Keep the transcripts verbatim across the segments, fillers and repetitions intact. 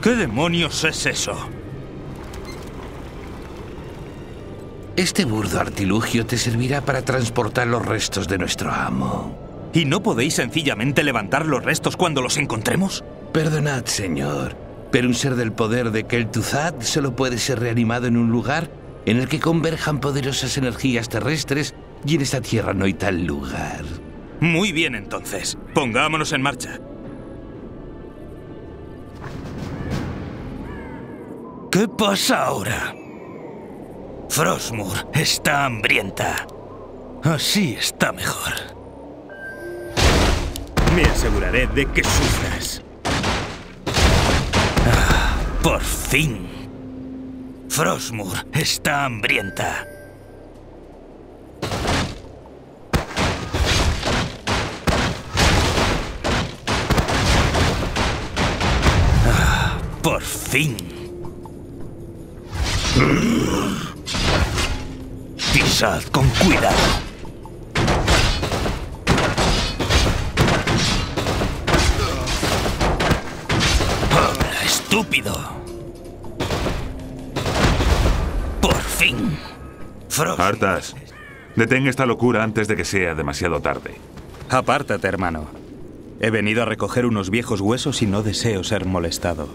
¿Qué demonios es eso? Este burdo artilugio te servirá para transportar los restos de nuestro amo. ¿Y no podéis sencillamente levantar los restos cuando los encontremos? Perdonad, señor, pero un ser del poder de Kel'Thuzad solo puede ser reanimado en un lugar en el que converjan poderosas energías terrestres, y en esta tierra no hay tal lugar. Muy bien, entonces. Pongámonos en marcha. ¿Qué pasa ahora? Frostmourne está hambrienta. Así está mejor. Me aseguraré de que sufras. Ah, por fin. Frostmourne está hambrienta. Ah, por fin. Pisad con cuidado. ¡Habla, estúpido! ¡Por fin! Frost. Arthas, detén esta locura antes de que sea demasiado tarde. Apártate, hermano. He venido a recoger unos viejos huesos y no deseo ser molestado.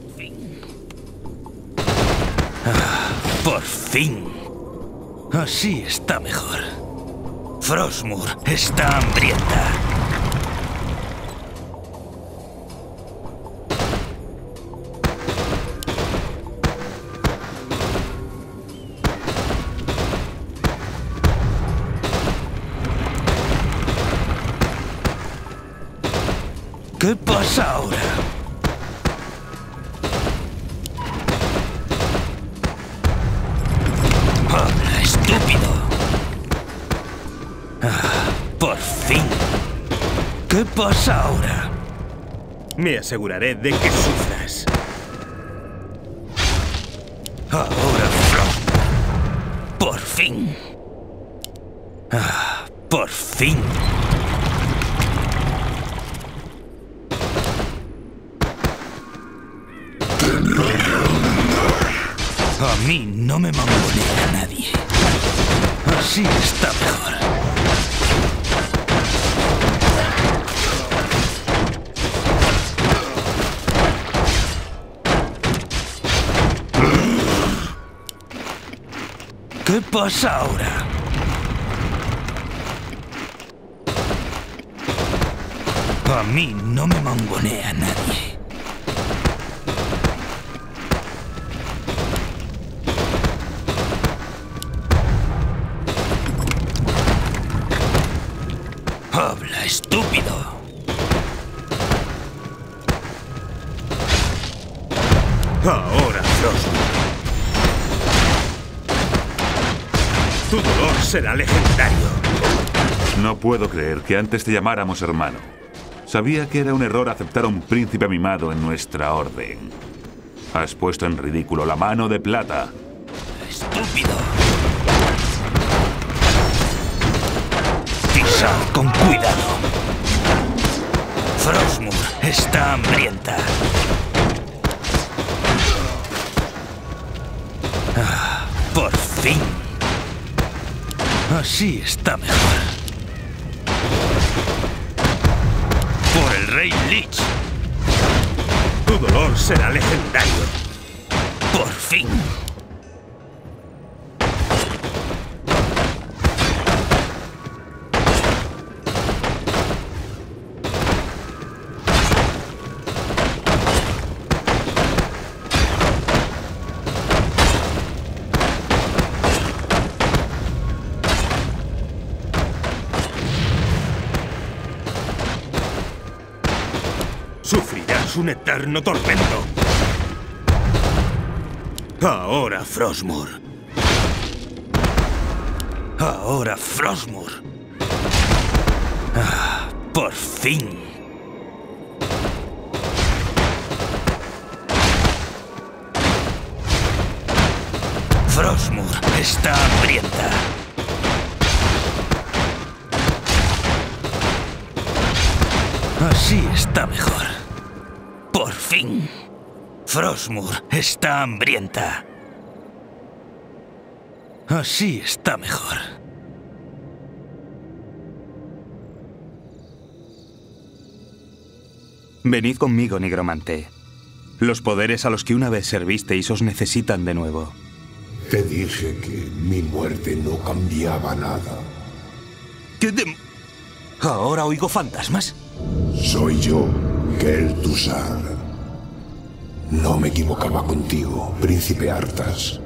Ah, por fin. Así está mejor. Frostmourne está hambrienta. ¿Qué pasa ahora? ¡Habla, estúpido! Ah, por fin. ¿Qué pasa ahora? Me aseguraré de que sufras. Ahora, Frostmourne. Por fin. Ah, por fin. A mí no me mangonea nadie. Así está mejor. ¿Qué pasa ahora? A mí no me mangonea nadie. ¡Habla, estúpido! Ahora, Frostmourne. Tu dolor será legendario. No puedo creer que antes te llamáramos hermano. Sabía que era un error aceptar a un príncipe mimado en nuestra orden. Has puesto en ridículo la mano de plata. ¡Estúpido! Pisad con cuidado. Frostmourne está hambrienta. Ah, por fin. Así está mejor. Por el Rey Lich. Tu dolor será legendario. Por fin. Sufrirás un eterno tormento. Ahora, Frostmourne. Ahora, Frostmourne. Ah, por fin. Frostmourne está hambrienta. Así está mejor. Por fin. Frostmourne está hambrienta. Así está mejor. Venid conmigo, nigromante. Los poderes a los que una vez servisteis os necesitan de nuevo. Te dije que mi muerte no cambiaba nada. ¿Qué dem... ¿Ahora oigo fantasmas? Soy yo, Kel'Thuzad. No me equivocaba contigo, príncipe Arthas.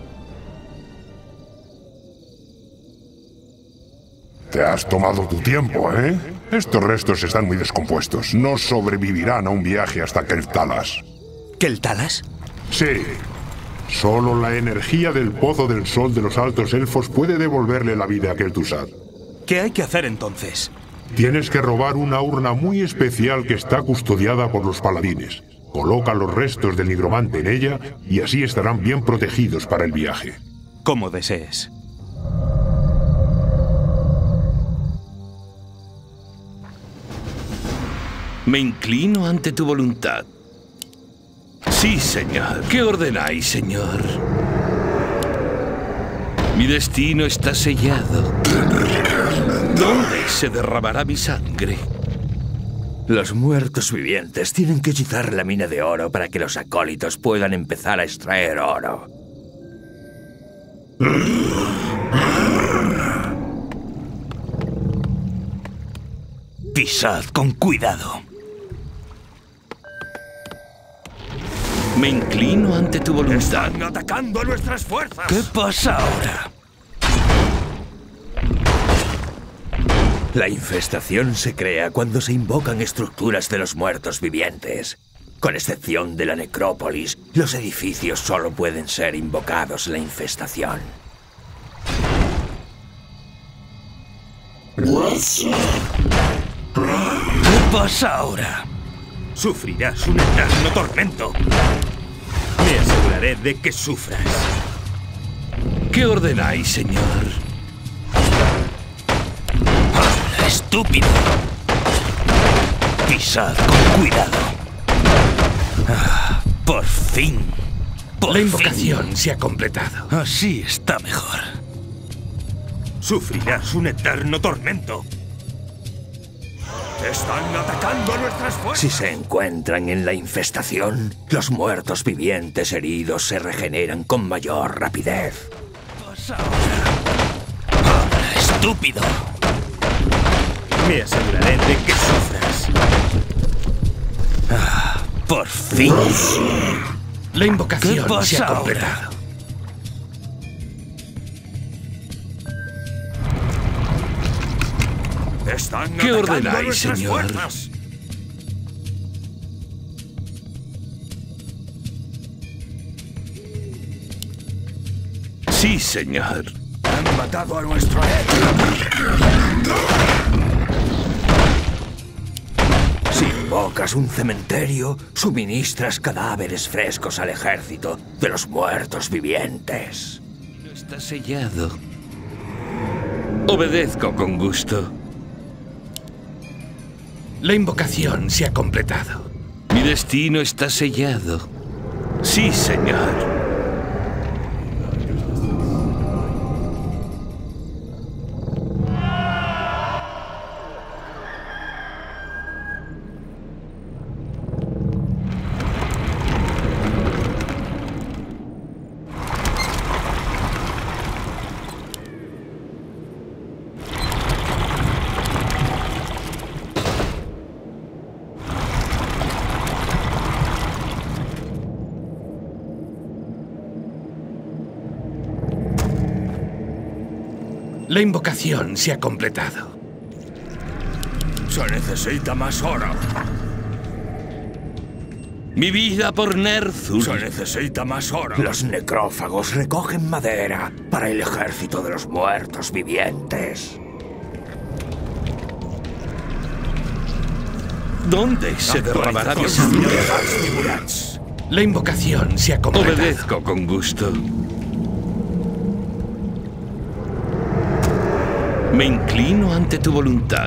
Te has tomado tu tiempo, ¿eh? Estos restos están muy descompuestos. No sobrevivirán a un viaje hasta Keltalas. ¿Keltalas? Sí. Solo la energía del Pozo del Sol de los Altos Elfos puede devolverle la vida a Kel'Thuzad. ¿Qué hay que hacer entonces? Tienes que robar una urna muy especial que está custodiada por los paladines. Coloca los restos del nigromante en ella y así estarán bien protegidos para el viaje. Como desees. Me inclino ante tu voluntad. Sí, señor. ¿Qué ordenáis, señor? Mi destino está sellado. ¿Dónde se derramará mi sangre? Los muertos vivientes tienen que hechizar la mina de oro para que los acólitos puedan empezar a extraer oro. Pisad con cuidado. Me inclino ante tu voluntad. ¡Están atacando a nuestras fuerzas! ¿Qué pasa ahora? La infestación se crea cuando se invocan estructuras de los muertos vivientes. Con excepción de la necrópolis, los edificios solo pueden ser invocados en la infestación. ¿Qué pasa ahora? Sufrirás un eterno tormento. Me aseguraré de que sufras. ¿Qué ordenáis, señor? ¡Habla, estúpido! Pisad con cuidado. Ah, por fin. Por La invocación fin. se ha completado. Así está mejor. Sufrirás un eterno tormento. ¡Están atacando a nuestras fuerzas! Si se encuentran en la infestación, los muertos vivientes heridos se regeneran con mayor rapidez. ¿Qué pasa ahora? ¡Habla, estúpido! Me aseguraré de que sufras. Ah, por fin. La invocación ¿Qué pasa se ha ahora? completado. Están ¿Qué atacando ordenáis, a nuestras señor? fuerzas. Sí, señor. Han matado a nuestro héroe. Si invocas un cementerio, suministras cadáveres frescos al ejército de los muertos vivientes. No está sellado. Obedezco con gusto. La invocación se ha completado. Mi destino está sellado. Sí, señor. La invocación se ha completado. Se necesita más oro. Mi vida por Ner'zhul. Se necesita más oro. Los necrófagos recogen madera para el ejército de los muertos vivientes. ¿Dónde se derramará mi sangre? La invocación se ha completado. Obedezco con gusto. Me inclino ante tu voluntad.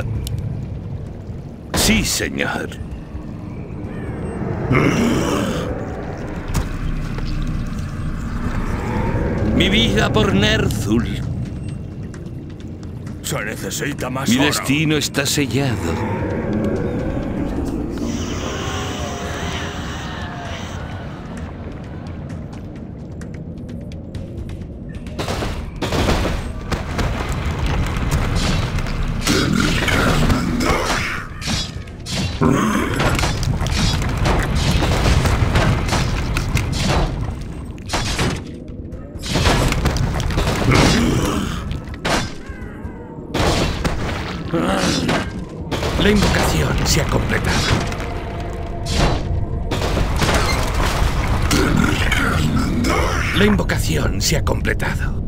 Sí, señor. Mi vida por Ner'zhul. Se necesita más Mi oro. destino está sellado. La invocación se ha completado. La invocación se ha completado.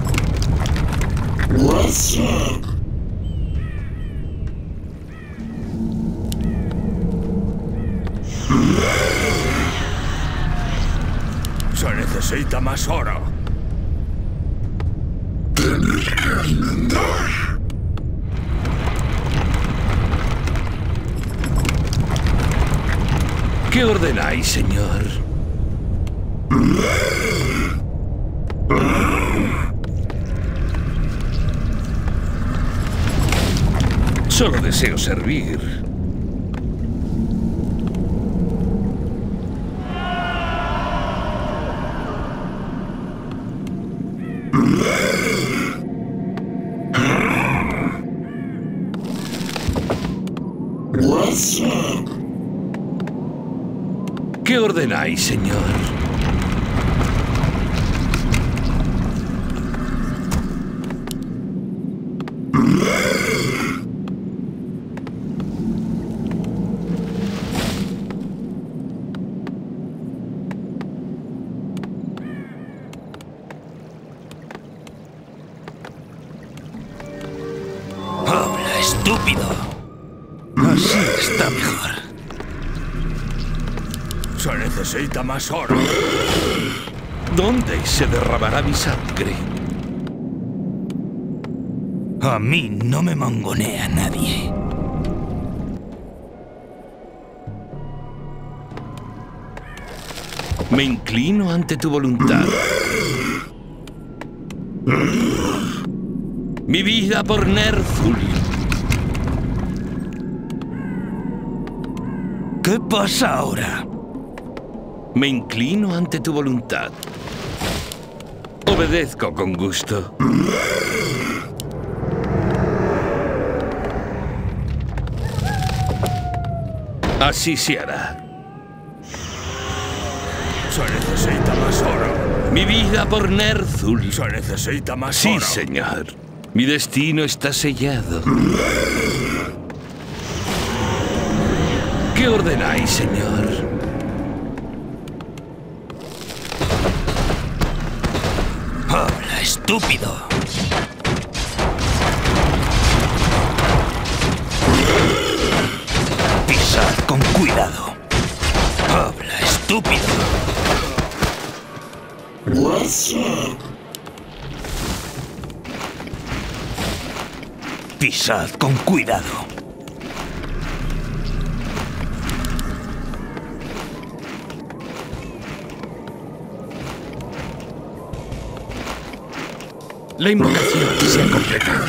Se necesita más oro. ¿Qué ordenáis, señor? Solo deseo servir. ¿Qué ordenáis, señor? ¡Habla, estúpido! Así está mejor. Se necesita más oro. ¿Dónde se derramará mi sangre? A mí no me mangonea nadie. Me inclino ante tu voluntad. Mi vida por Ner'zhul. ¿Qué pasa ahora? Me inclino ante tu voluntad. Obedezco con gusto. Así se hará. Se necesita más oro. Mi vida por Ner'zhul. Se necesita más Sí, oro. señor. Mi destino está sellado. ¿Qué ordenáis, señor? ¡Habla, estúpido! Pisad con cuidado. ¡Habla, estúpido! Pisad con cuidado. La invocación se ha completado.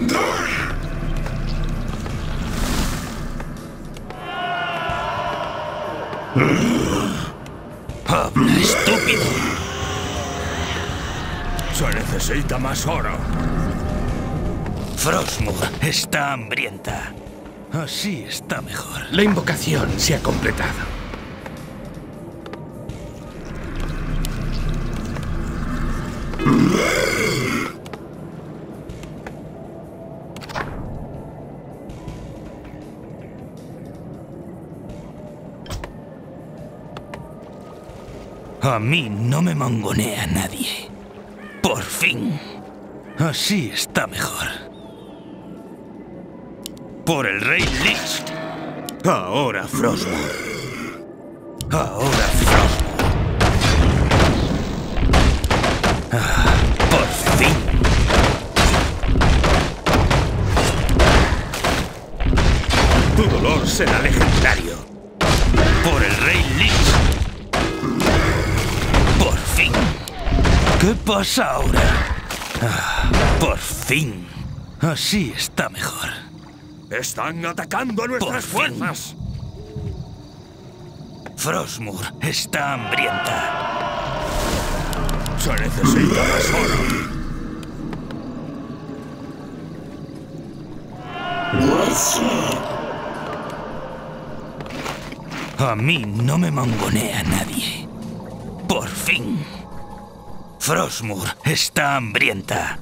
¡Habla, estúpido! Se necesita más oro. Frostmourne está hambrienta. Así está mejor. La invocación se ha completado. A mí no me mangonea nadie. Por fin. Así está mejor. Por el Rey Lich. Ahora Frostmourne. Ahora Frostmourne. Ah, por fin. Tu dolor será legendario. Por el Rey Lich. Por fin. ¿Qué pasa ahora? Ah, por fin. Así está mejor. ¡Están atacando a nuestras Por fin. fuerzas! Frostmourne está hambrienta. Se necesita más oro. A mí no me mangonea nadie. Por fin. Frostmourne está hambrienta.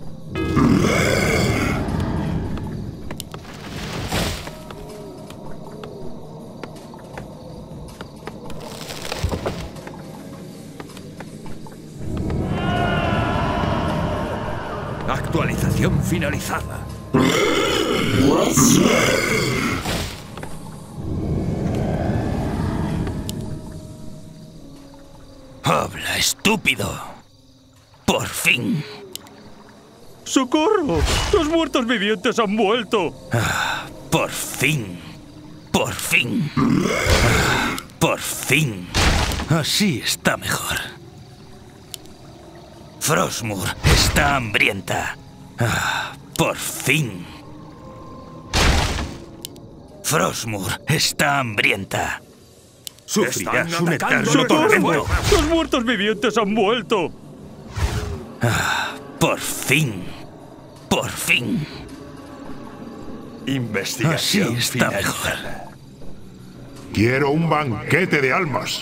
Actualización finalizada. Habla, estúpido. Por fin. ¡Socorro! ¡Los muertos vivientes han vuelto! Ah, por fin. Por fin. Ah, por fin. Así está mejor. Frostmourne está hambrienta. Ah, por fin. Frostmourne está hambrienta. Sufrirás un eterno tormento. ¡Los muertos vivientes han vuelto! Ah, por fin. Por fin. Investigación Así está finalizada. mejor. Quiero un banquete de almas.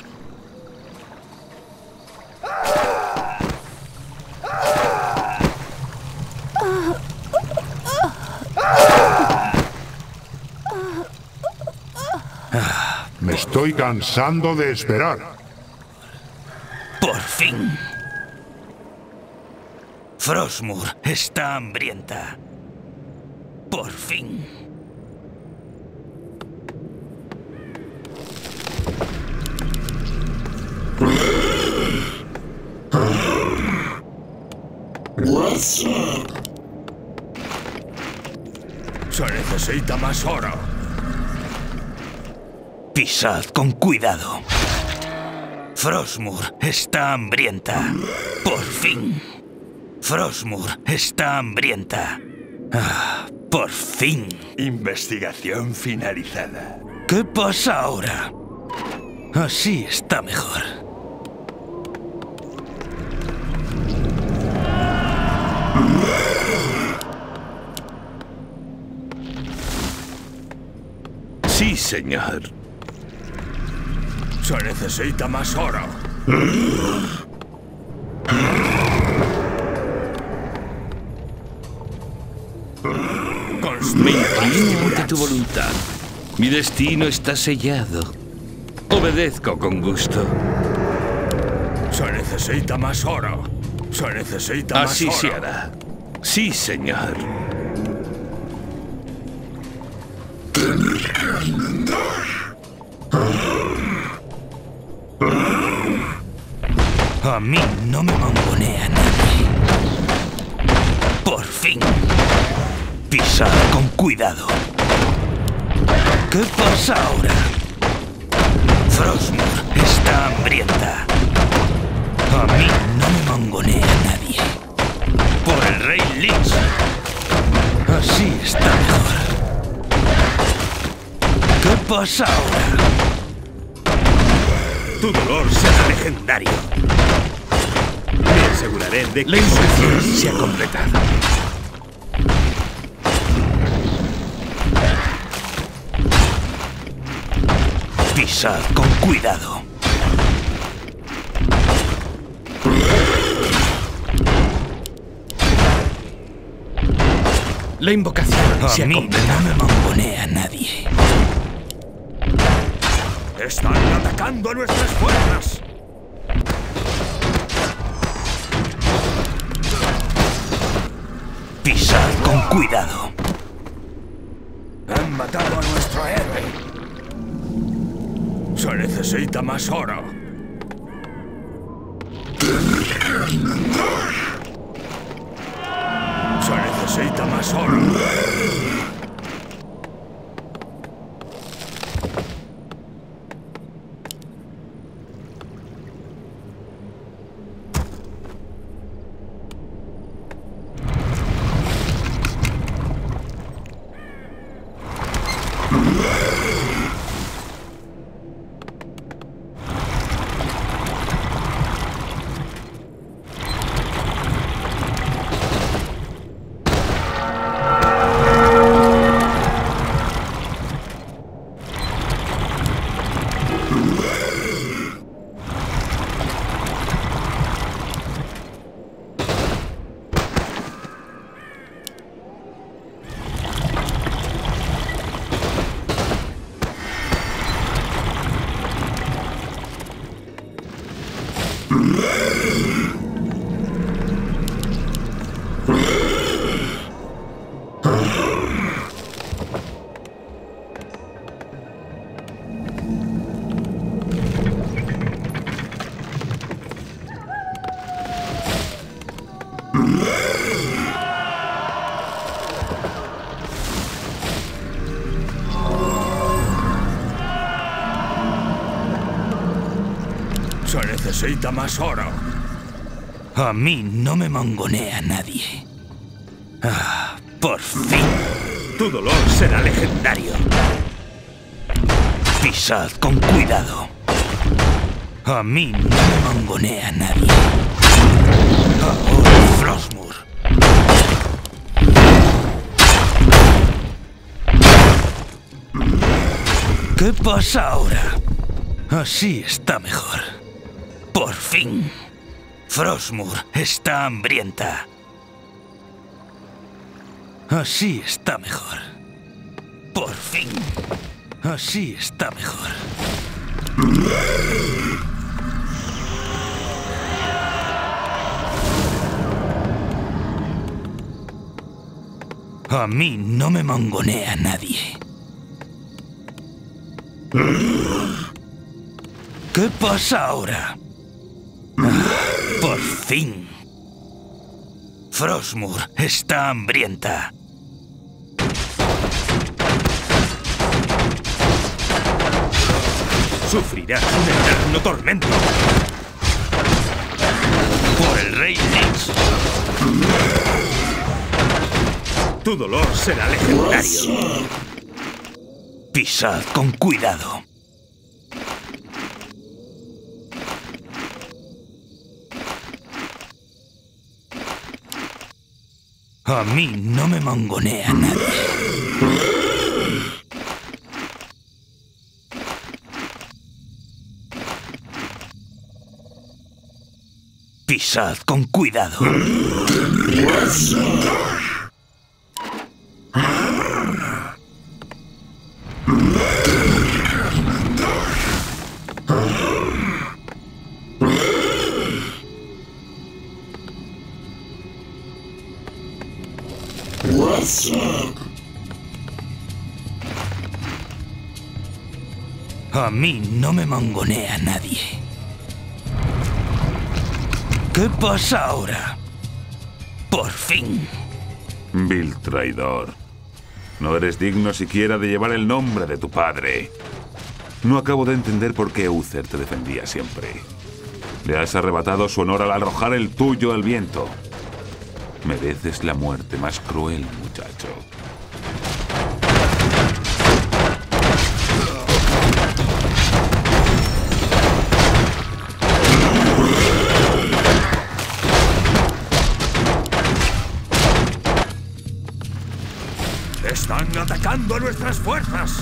Me estoy cansando de esperar. Por fin. Frostmourne está hambrienta. Por fin. Se necesita más oro. Pisad con cuidado. Frostmourne está hambrienta. Por fin. Frostmourne está hambrienta. Ah, por fin. Investigación finalizada. ¿Qué pasa ahora? Así está mejor. Sí, señor. Se necesita más oro. Me inclino ante tu voluntad. Mi destino está sellado. Obedezco con gusto. Se necesita más oro. Se necesita más Así oro. se hará. Sí, señor. A mí no me mangonea nadie. Por fin. Pisad con cuidado. ¿Qué pasa ahora? Frostmourne está hambrienta. A mí no me mangonea nadie. Por el rey Lich. Así está mejor. ¿Qué pasa ahora? Tu dolor será legendario. Me aseguraré de que La invocación se ha completado. Pisad con cuidado. La invocación A se ha mí completado. no me mangonea nadie. están atacando a nuestras fuerzas. Pisad con cuidado. Han matado a nuestro héroe. Se necesita más oro. Se necesita más oro. Se necesita más oro. A mí no me mangonea nadie. Ah, por fin. Tu dolor será legendario. Pisad con cuidado. A mí no me mangonea nadie. Ahora, Frostmourne. ¿Qué pasa ahora? Así está mejor. Por fin. Frostmourne está hambrienta. Así está mejor. Por fin. Así está mejor. A mí no me mangonea nadie. ¿Qué pasa ahora? Ah, por fin. Frostmourne está hambrienta. Sufrirás un eterno tormento. Por el Rey Lich. Tu dolor será legendario. Pisad con cuidado. A mí no me mangonea nadie. Pisad con cuidado. A mí no me mangonea nadie. ¿Qué pasa ahora? Por fin. Vil traidor. No eres digno siquiera de llevar el nombre de tu padre. No acabo de entender por qué Uther te defendía siempre. Le has arrebatado su honor al arrojar el tuyo al viento. Mereces la muerte más cruel, muchacho. ¡Están atacando a nuestras fuerzas!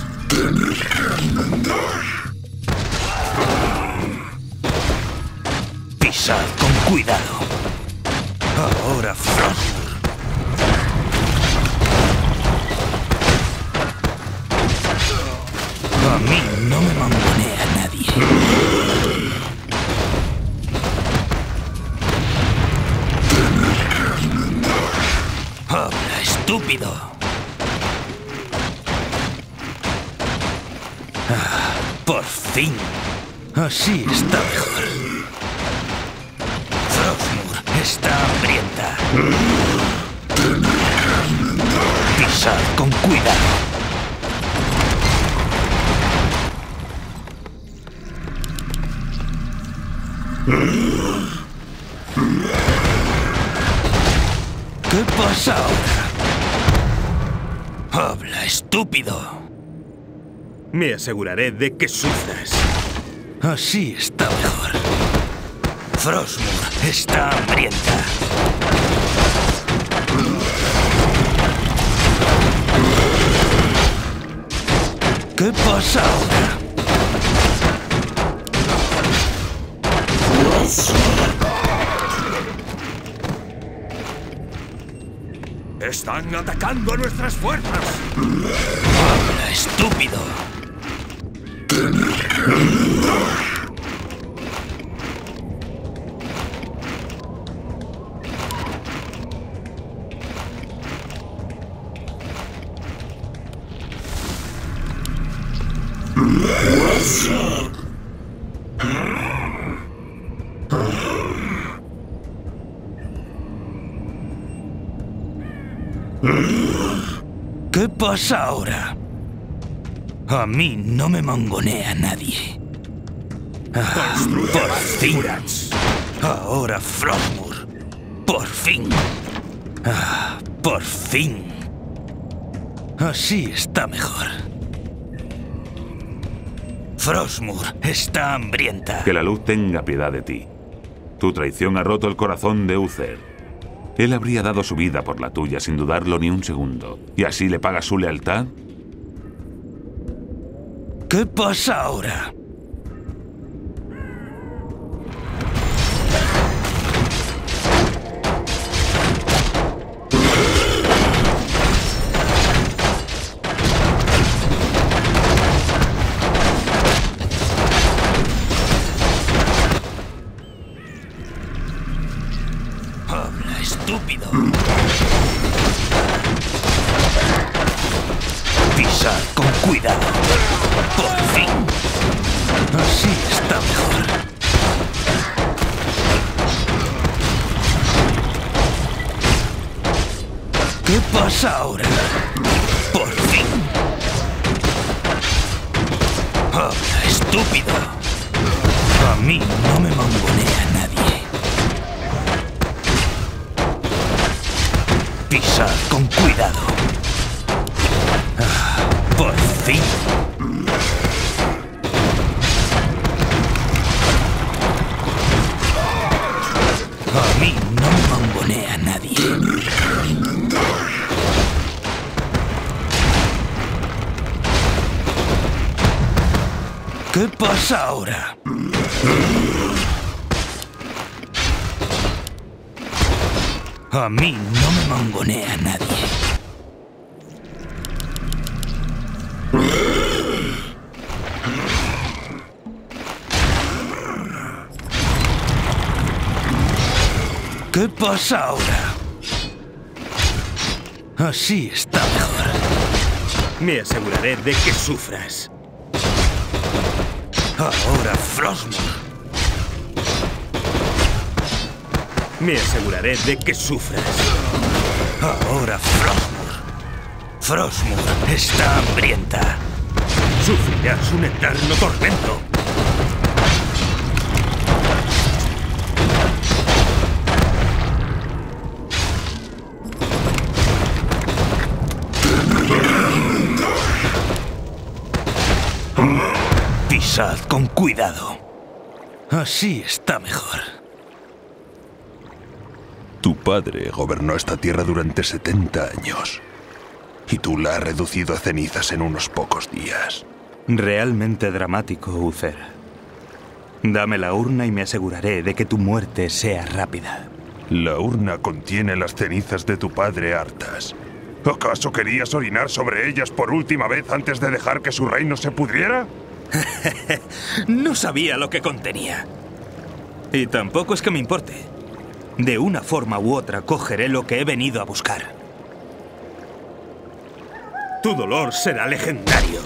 Pisad con cuidado. Ahora, Frostmourne. A mí no me mangonea nadie. Habla, estúpido. Ah, por fin. Así está mejor. Frostmourne está hambrienta. Pisad con cuidado. ¿Qué pasa ahora? Habla, estúpido. Me aseguraré de que sufras. Así está mejor. Frostmourne está hambrienta. ¿Qué pasa ahora? ¡Están atacando a nuestras fuerzas! Habla, estúpido. ¿Qué pasa ahora? A mí no me mangonea nadie. Ah, por fin. Ahora Frostmourne. Por fin. Ah, por fin. Así está mejor. Frostmourne está hambrienta. Que la luz tenga piedad de ti. Tu traición ha roto el corazón de Uther. Él habría dado su vida por la tuya sin dudarlo ni un segundo. ¿Y así le pagas su lealtad? ¿Qué pasa ahora? Habla, estúpido. Pisad con cuidado. Por fin. Así está mejor. ¿Qué pasa ahora? Por fin. Habla, estúpido. A mí no me mangonea nadie. Pisad con cuidado. Ah, por fin. A mí no me mangonea nadie. ¿Qué pasa ahora? A mí no me mangonea nadie. ¿Qué pasa ahora? Así está mejor. Me aseguraré de que sufras. Ahora Frostmourne. Me aseguraré de que sufras. Ahora Frostmourne. Frostmourne está hambrienta. Sufrirás un eterno tormento. Pisad con cuidado. Así está mejor. Tu padre gobernó esta tierra durante setenta años. Y tú la has reducido a cenizas en unos pocos días. Realmente dramático, Uther. Dame la urna y me aseguraré de que tu muerte sea rápida. La urna contiene las cenizas de tu padre, Arthas. ¿Acaso querías orinar sobre ellas por última vez antes de dejar que su reino se pudriera? No sabía lo que contenía. Y tampoco es que me importe. De una forma u otra cogeré lo que he venido a buscar. Tu dolor será legendario.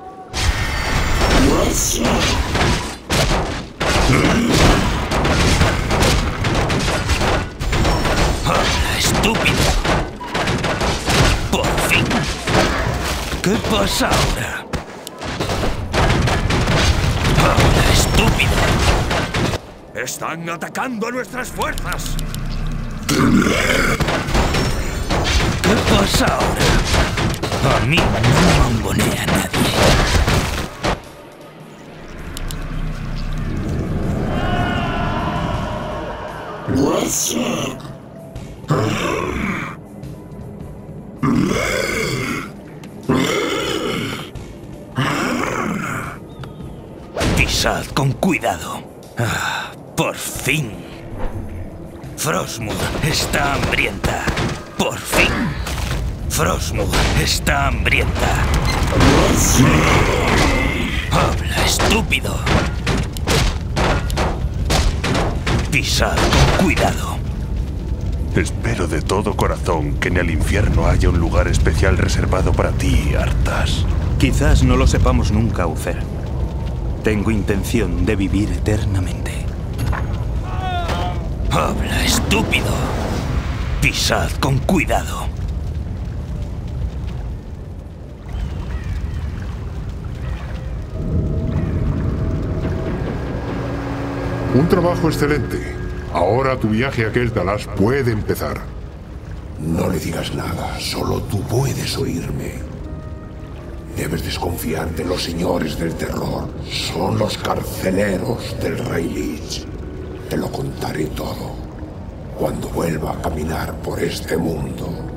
¡Habla, estúpido! ¡Por fin! ¿Qué pasa ahora? ¡Habla, estúpido! ¡Están atacando a nuestras fuerzas! ¿Qué pasa ahora? A mí no me mangonea nadie. Pisad con cuidado. Ah, por fin. Frostmourne está hambrienta. Por fin. Frostmourne está hambrienta. Habla, estúpido. Pisad con cuidado. Espero de todo corazón que en el infierno haya un lugar especial reservado para ti, Arthas. Quizás no lo sepamos nunca, Uther. Tengo intención de vivir eternamente. Habla, estúpido. Pisad con cuidado. Un trabajo excelente. Ahora tu viaje a Keltalas puede empezar. No le digas nada, solo tú puedes oírme. Debes desconfiar de los señores del terror. Son los carceleros del Rey Lich. Te lo contaré todo cuando vuelva a caminar por este mundo.